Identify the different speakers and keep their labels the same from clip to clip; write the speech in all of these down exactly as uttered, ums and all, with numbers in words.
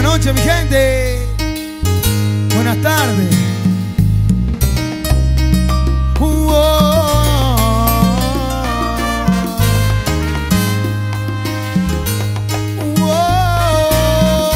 Speaker 1: noches, mi gente. Buenas tardes. Uh, oh, uh, oh.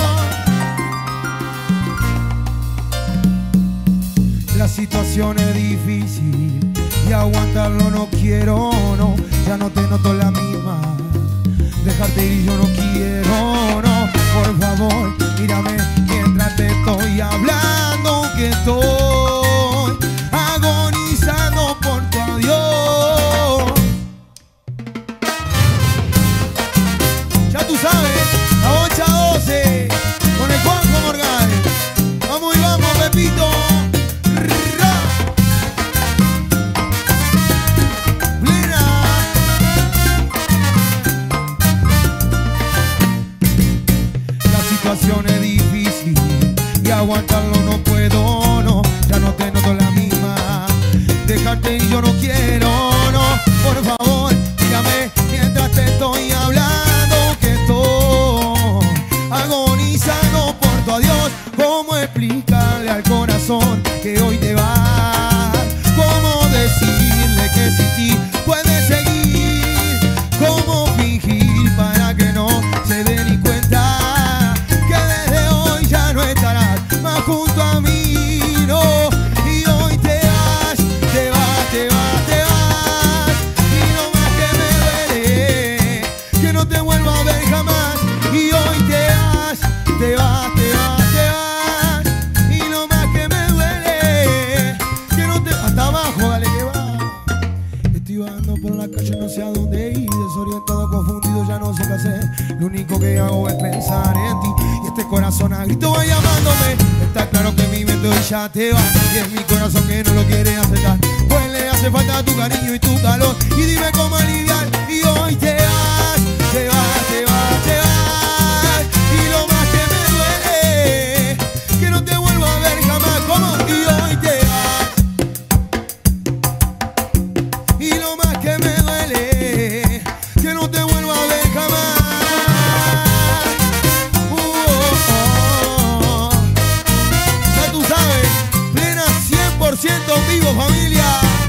Speaker 1: La situación es difícil y aguantarlo no quiero, no. Ya no te noto la misma. Dejarte ir yo no quiero, no. Por favor, mírame mientras te estoy hablando, que estoy agonizando por tu adiós. Ya tú sabes, la ocho a doce con el Juanjo Morgade. Vamos y vamos, Pepito. Es difícil y aguantarlo no puedo, no. Ya no te noto la misma. Dejarte y yo no quiero, no. Por favor, mírame mientras te estoy hablando, que estoy agonizando por tu adiós. ¿Cómo explicarle al corazón que hoy te vas? ¿Cómo decirle que sin ti puedes seguir? ¿Cómo fingir para que no se dé ni cuenta junto a mí, no? Y hoy te vas, te vas, te vas, te vas. Y lo más que me duele, que no te vuelvo a ver jamás. Y hoy te vas, te vas, te vas, te vas. Y lo más que me duele, que no te... Hasta abajo, dale que va. Estoy vagando por la calle, no sé a dónde ir. Desorientado, confundido, ya no sé qué hacer. Lo único que hago es pensar en ti. Y este corazón a grito va llamándome. Está claro que mi mente hoy ya te va. Y es mi corazón que no lo quiere aceptar. Pues le hace falta tu cariño y tu calor. Y dime cómo aliviar. Y hoy te vas, te vas, te vas, te vas. Y lo más que me duele, que no te vuelvo a ver jamás. ¿Cómo? Y hoy te vas. Y lo más que me duele, que no te vuelvo a ver jamás. Siento vivo, familia.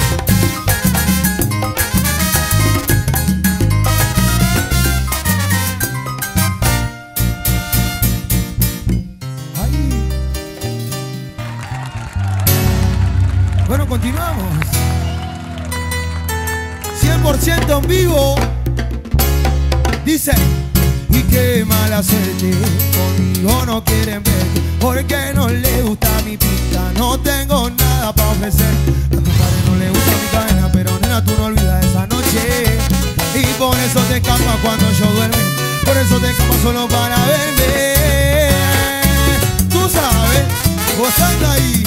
Speaker 1: Ay. Bueno, continuamos. cien por ciento en vivo. Dice: y qué mala suerte, conmigo no quieren verte, porque no le gusta mi pinta, no tengo nada para ofrecer. A tu padre no le gusta mi cadena, pero nena, tú no olvidas esa noche. Y por eso te escapas cuando yo duermo, por eso te escapas solo para verme. Tú sabes, gozando ahí.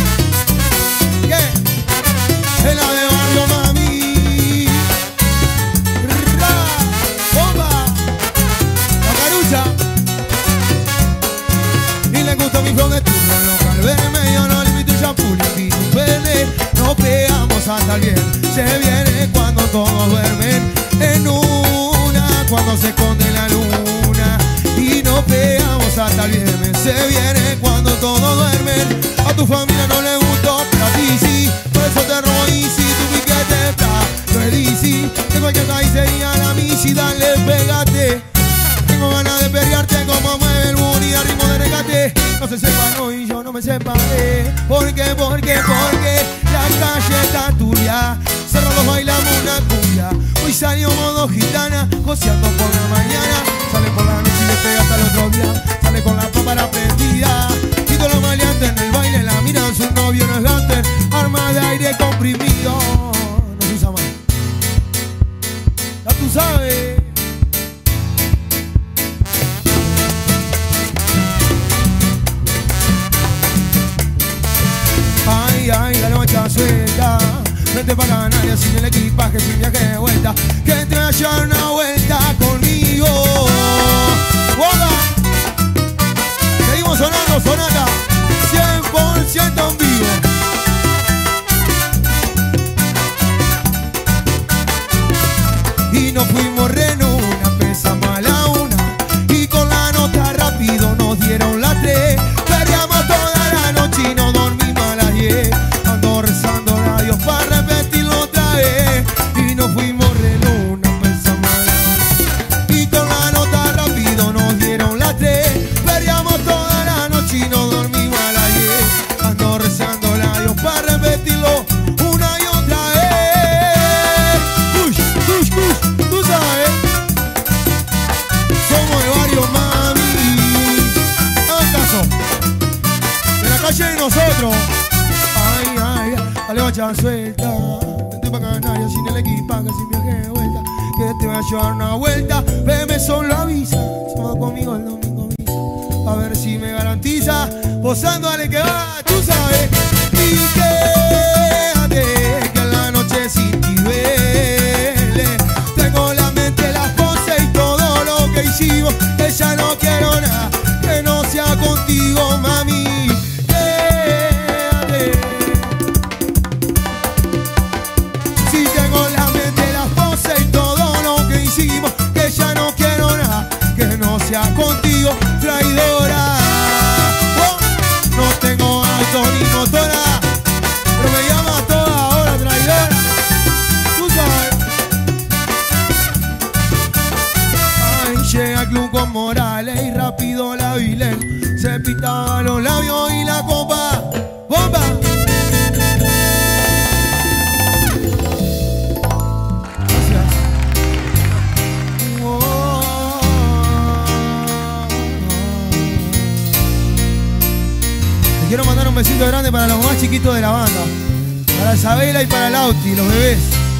Speaker 1: ¿Qué? Es la de barrio, mami. Ra, bomba. Y le gusta mi flow de turno local. Verme, yo no limito el shampoo, limpio un verde. Nos pegamos hasta el bien. Se viene cuando todos duermen en una, cuando se esconde la luna. Y nos pegamos hasta el viernes. Se viene cuando todos duermen. A tu familia no le gustó, pero a ti sí. Por eso te robo y si tu piquete está ready. De cualquier país sería la misi, dale, pégate. Tengo ganas de perrearte como mueve el booty a ritmo de regate. No se separó y yo no me separé. ¿Por qué? ¿Por qué? Porque la calle está tuya. Cerrados bailamos una cumbia. Hoy salió modo gitana, joseando por la mañana. Sale por la noche y le pega hasta el otro día. Sale con la cámara prendida. Y todos los maleantes en el baile la miran. Su novio no es gángster, arma de aire comprimido. No se usa más. Ya tú sabes. Ay, ay, la noche suelta. Vente para Canarias sin el equipaje, sin viaje de vuelta. Que te vaya a dar una vuelta conmigo. ¡Hola! Seguimos sonando, sonata cien por ciento en vivo. Y nos fuimos reno, una empezamos a la una. Y con la nota rápido nos dio Valle y nosotros. Ay, ay, dale bacha suelta. Vente pa' Canarias sin el equipaje, sin viaje de vuelta. Que te voy a llevar una vuelta. Veme solo avisa. Toma conmigo el domingo misa. A ver si me garantiza. Posando, dale que va, tú sabes. Y quédate que en la noche sin ti duele. Tengo la mente, las poses y todo lo que hicimos. Que ya no quiero nada que no sea contigo, mami. Quédate. Si tengo la mente, las poses y todo lo que hicimos. Que ya no quiero nada que no sea contigo, traidora. Oh, no tengo auto ni motora, pero me llamas toda hora, traidora. Tú sabes. Ay, llega el club con Morales y rápido la Vilén. Se pitaba los labios y la copa. ¡Bomba! Gracias. Oh. Le quiero mandar un besito grande para los más chiquitos de la banda. Para Isabela y para Lauti, los bebés.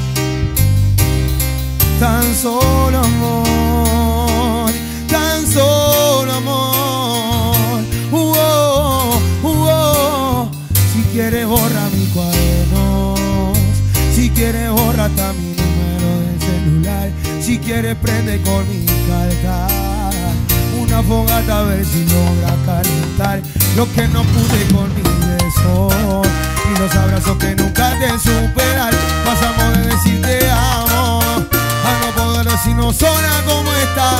Speaker 1: Tan solo amor, tan solo amor. Uh -oh, uh -oh. Si quieres borra mi cuaderno, si quieres borra hasta mi número de celular. Si quieres prende con mi carta una fogata a ver si logra calentar lo que no pude con mi beso y los abrazos que nunca te superar. Pasamos de decir te amo a no poder decirnos sola como está.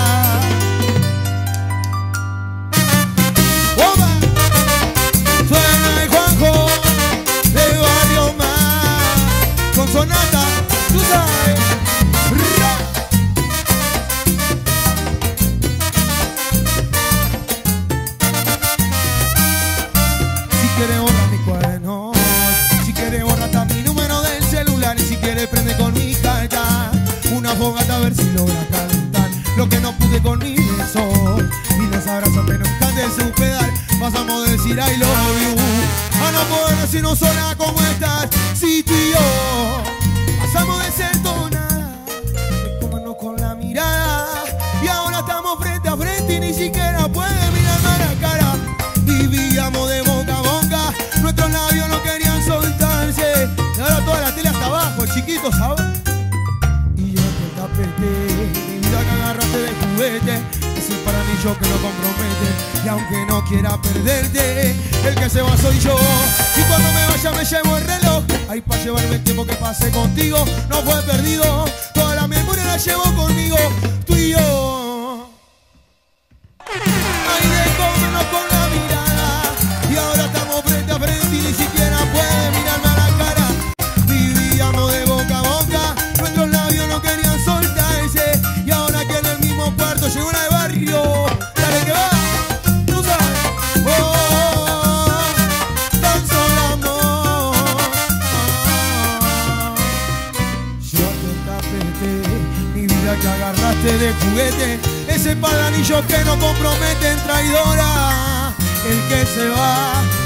Speaker 1: ¡Opa! Suena el Juanjo de Barrio Más con Sonata, tú sabes. Si quieres borra mi cuaderno, si quieres borra hasta mi número del celular. Y si quieres prende con mi carta una fogata a ver si logra calentar lo que no pude con mi beso y los abrazos que nunca te supe dar. Pasamos de decir I love you a no poder decirnos sola como estás. Si tú y yo pasamos de ser todo nada, de comernos con la mirada, y ahora estamos frente a frente y ni siquiera puedes mirarme a la cara. Vivíamos de boca a boca, nuestros labios no querían soltarse, y ahora toda la tele hasta abajo, chiquito, ¿sabes? Y yo te tapeté, mi vida que agarraste de juguete, ese para mí yo que lo compromete. Y aunque no quiera perderte, el que se va soy yo. Y cuando me vaya me llevo el reloj. Ahí para llevarme el tiempo que pasé contigo no fue perdido. Toda la memoria la llevo conmigo, tú y yo. Ay, de comernos con la mirada, y ahora estamos frente a frente y ni siquiera puede mirarme a la cara. Vivíamos de boca a boca, nuestros labios no querían soltarse, y ahora que en el mismo cuarto llegó una de Barrio. Dale que va. Que agarraste de juguete, ese par de anillos que no comprometen, traidora. El que se va